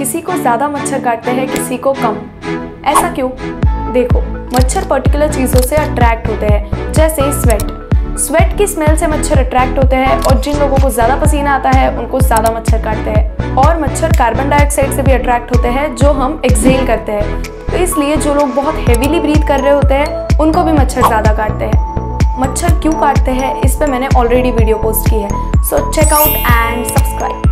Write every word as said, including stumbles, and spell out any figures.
किसी को ज़्यादा मच्छर काटते हैं, किसी को कम। ऐसा क्यों? देखो, मच्छर पर्टिकुलर चीज़ों से अट्रैक्ट होते हैं, जैसे स्वेट। स्वेट की स्मेल से मच्छर अट्रैक्ट होते हैं और जिन लोगों को ज़्यादा पसीना आता है उनको ज़्यादा मच्छर काटते हैं। और मच्छर कार्बन डाइऑक्साइड से भी अट्रैक्ट होते हैं जो हम एक्सहेल करते हैं। तो इसलिए जो लोग बहुत हेवीली ब्रीथ कर रहे होते हैं उनको भी मच्छर ज़्यादा काटते हैं। मच्छर क्यों काटते हैं इस पर मैंने ऑलरेडी वीडियो पोस्ट की है, so check out and subscribe.